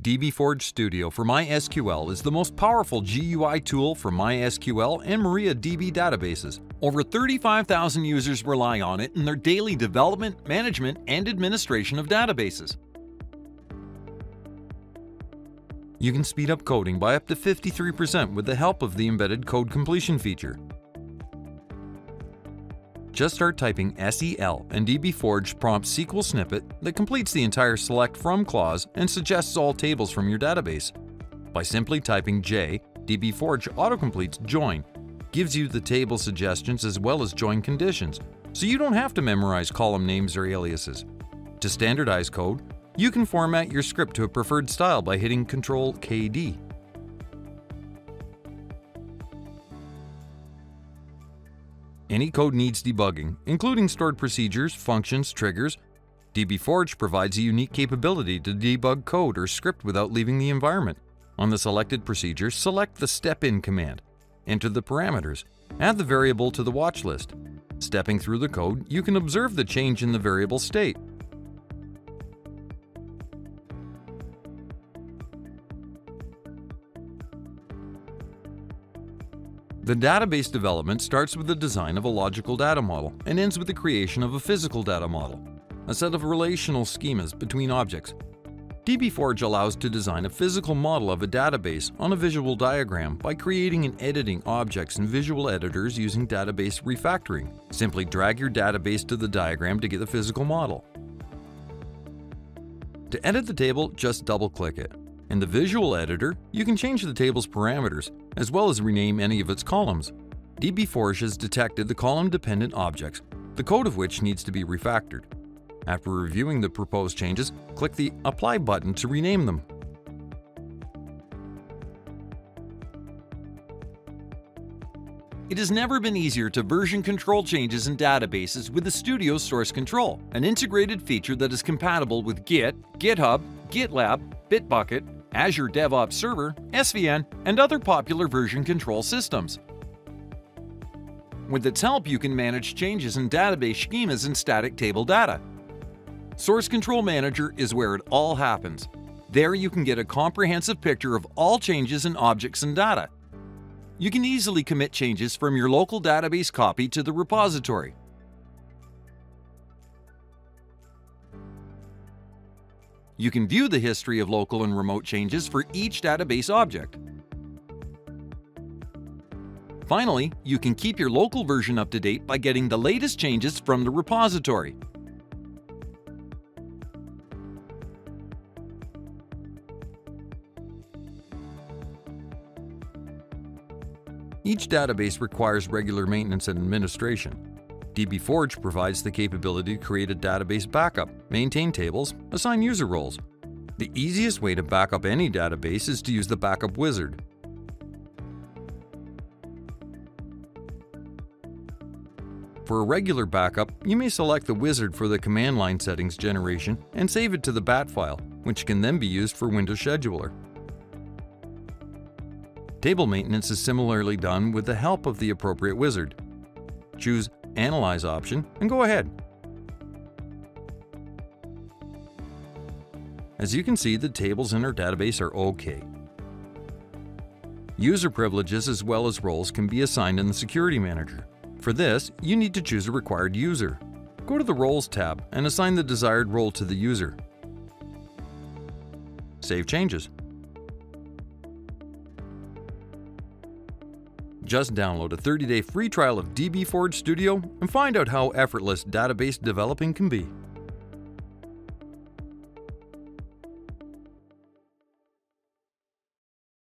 dbForge Studio for MySQL is the most powerful GUI tool for MySQL and MariaDB databases. Over 35,000 users rely on it in their daily development, management, and administration of databases. You can speed up coding by up to 53% with the help of the embedded code completion feature. Just start typing SEL and dbForge prompts SQL snippet that completes the entire select from clause and suggests all tables from your database. By simply typing J, dbForge autocompletes join, gives you the table suggestions as well as join conditions, so you don't have to memorize column names or aliases. To standardize code, you can format your script to a preferred style by hitting Ctrl-KD. Any code needs debugging, including stored procedures, functions, triggers. dbForge provides a unique capability to debug code or script without leaving the environment. On the selected procedure, select the step-in command. Enter the parameters. Add the variable to the watch list. Stepping through the code, you can observe the change in the variable state. The database development starts with the design of a logical data model and ends with the creation of a physical data model, a set of relational schemas between objects. dbForge allows to design a physical model of a database on a visual diagram by creating and editing objects in visual editors using database refactoring. Simply drag your database to the diagram to get the physical model. To edit the table, just double-click it. In the visual editor, you can change the table's parameters, as well as rename any of its columns. dbForge has detected the column-dependent objects, the code of which needs to be refactored. After reviewing the proposed changes, click the Apply button to rename them. It has never been easier to version control changes in databases with the Studio Source Control, an integrated feature that is compatible with Git, GitHub, GitLab, Bitbucket, Azure DevOps Server, SVN, and other popular version control systems. With its help, you can manage changes in database schemas and static table data. Source Control Manager is where it all happens. There you can get a comprehensive picture of all changes in objects and data. You can easily commit changes from your local database copy to the repository. You can view the history of local and remote changes for each database object. Finally, you can keep your local version up to date by getting the latest changes from the repository. Each database requires regular maintenance and administration. dbForge provides the capability to create a database backup, maintain tables, assign user roles. The easiest way to back up any database is to use the backup wizard. For a regular backup, you may select the wizard for the command line settings generation and save it to the BAT file, which can then be used for Windows Scheduler. Table maintenance is similarly done with the help of the appropriate wizard. Choose Analyze option and go ahead. As you can see, the tables in our database are okay. User privileges as well as roles can be assigned in the Security Manager. For this, you need to choose a required user. Go to the Roles tab and assign the desired role to the user. Save changes. Just download a 30-day free trial of dbForge Studio and find out how effortless database developing can be.